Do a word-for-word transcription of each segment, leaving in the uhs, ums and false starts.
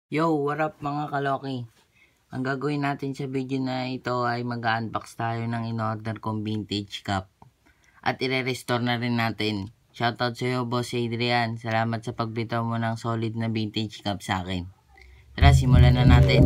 Yo, what up mga kaloki? Ang gagawin natin sa video na ito ay mag-unbox tayo ng in-order kong vintage cup. At ire-restore na rin natin. Shoutout sa iyo, Boss Adrian. Salamat sa pagbitaw mo ng solid na vintage cup sa akin. Tara, simulan na natin.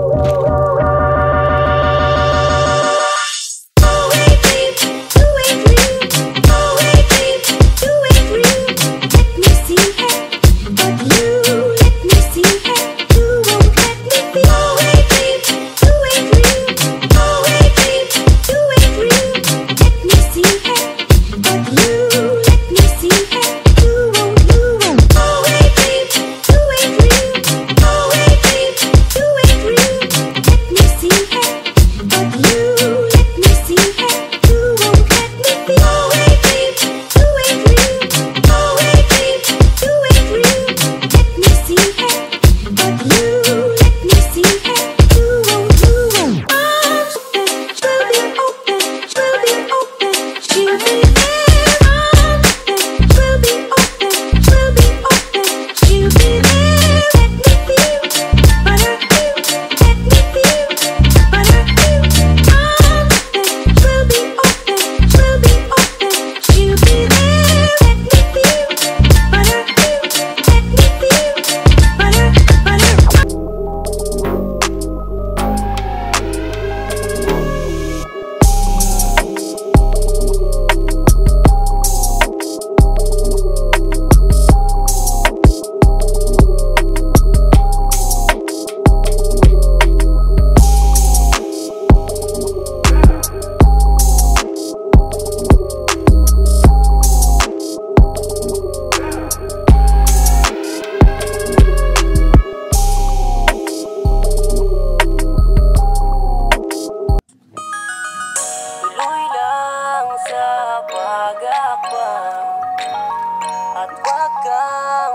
At wag kang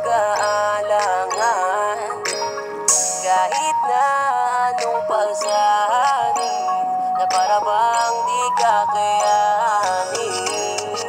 mag-aalangan kahit na anong pasanin na para bang di kakayanin.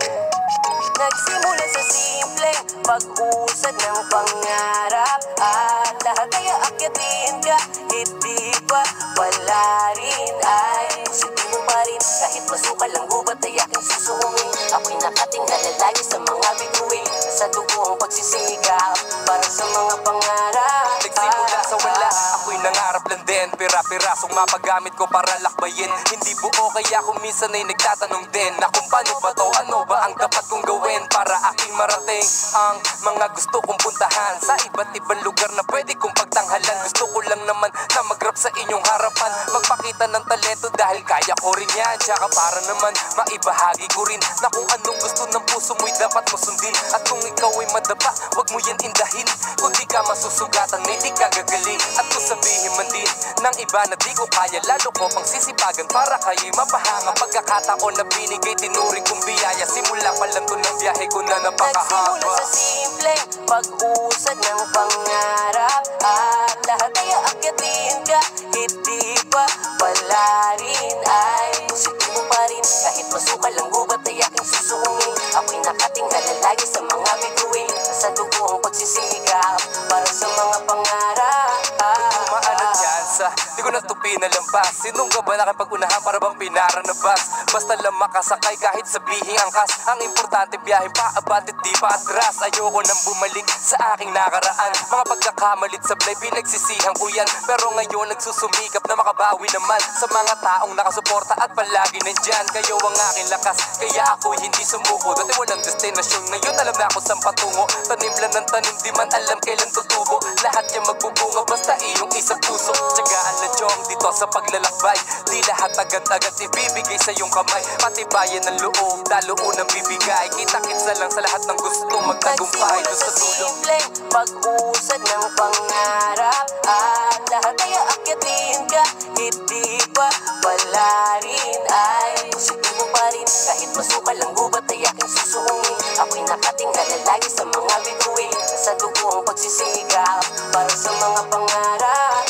Nagsimula sa simpleng pag-usad ng pangarap at lahat ay aakyatin ka, hindi pa wala rin ay sige mo pa rin kahit masukal ang gubat ay aking susuungin. Ako'y nakatingala lagi sa mga bituin sa dugo ang pagsisikap para sa mga pangarap. Nagsimula sa wala, ako'y nangarap lang din. Pira-pirasong mapagamit ko para lakbayin. Hindi buo kaya kung minsan ay nagtatanong din na kung paano ba to, ano ba ang dapat kong gawin para aking marating ang mga gusto kong puntahan sa iba't ibang lugar na pwede kong pagtanghalan. Gusto ko lang naman na mag-rap sa inyong harapan, magpakita ng talento dahil kaya ko rin yan. Tsaka para naman maibahagi ko rin na kung anong gusto ng puso mo'y dapat mo sundin. At kung ikaw ay madapa, wag mo yan indahin. Kung di ka masusugatan, may di ka gagaling. At kung sabihin man din ng iba na di ko kaya, lalo ko pang sisipagan para kayo'y mapahanga. Pagkakataon na binigay, tinuring kong biyaya. Simula pa lang to ng biyahe ko na napakahaba. Nagsimula sa simpleng pag-usad ng pangarap at lahat ay aakyatin ka, hindi pa wala rin ay sige mo pa rin kahit masukal ang gubat ay aking susuungin. Ako'y nakatingala lagi sa mga bituin sa dugo ang pagsisikap para sa mga pangarap. Maalat yan sa di ko natupi na lampas. Sinong ka ba nakipag-unahan para bang pinara na bus? Basta lang makasakay kahit sabihing angkas. Ang importante biyahe pa abatit di pa atras. Ayoko nang bumalik sa aking nakaraan. Mga pagkakamalit sablay pinagsisihan ko yan. Pero ngayon nagsusumikap na makabawi naman sa mga taong nakasuporta at palagi nandyan. Kayo ang aking lakas, kaya ako'y hindi sumuko. Dati walang destinasyon, ngayon alam na ako saan patungo. Tanim lang ng tanim, di man alam kailan tutubo. Lahat yung magbubunga basta iyong isang puso. Tsagaan na jong dito sa paglalakbay. Di lahat agad-agad ibibigay sa iyong kamay. Patibayan ng loob, talo unang bibigay. Kita-kits na lang sa lahat ng gusto magtagumpay. Nagsimula Doon sa sa dulo simpleng pag-usad ng pangarap at lahat ay aakyatin ka, hindi pa wala rin ay sige mo pa rin kahit masukal ang gubat ay aking susuungin. Ako'y nakatingala lagi sa mga bituin sa dugo ang pagsisikap para sa mga pangarap.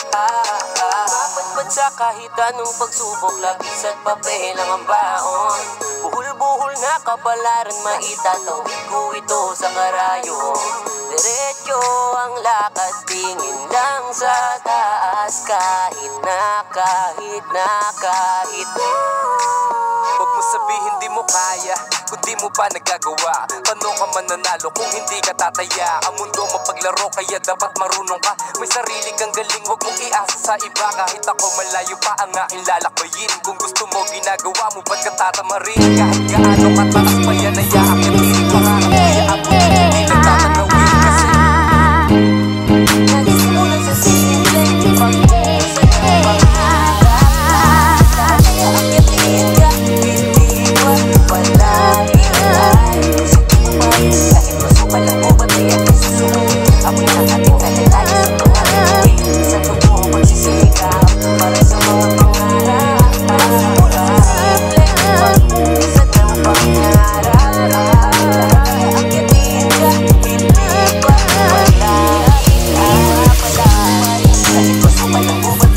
Mapatpat sa kahit anong pagsubok, lapis at papel ang baon. Buhol-buhol na kapalaran, maitatawid ko ito sa karayon. Diretso Diretso ang lakad, tingin lang sa taas. Kahit na, kahit na, kahit na. Huwag mo sabihin di mo kaya kung di mo pa nagagawa. Paano ka mananalo kung hindi ka tataya? Ang mundo mapaglaro kaya dapat marunong ka. May sarili kang galing, huwag mong iasa sa iba. Kahit ako malayo pa ang aking lalakbayin. Kung gusto mo ginagawa mo, ba't ka tatamarin? Kahit gaano kataas pa yan ay aakitin. Pangarap kaya ako hindi nagtatanawin. Kasi nagsimulan sa simpleng pag-uusap ng pangarap. Kaya akitin ka, hindi ba palaging ay gusto mo pa rin? Kahit masukal ang ubat ay aking susunod. Ako'y nakating alalayo sa mga gawin. Sa totoo magsisikap para sa mga pangarap. Nagsimulan sa simpleng pag-uusap ng pangarap. Kaya akitin ka, hindi ba palaging ay palaging kahit masukal ang ubat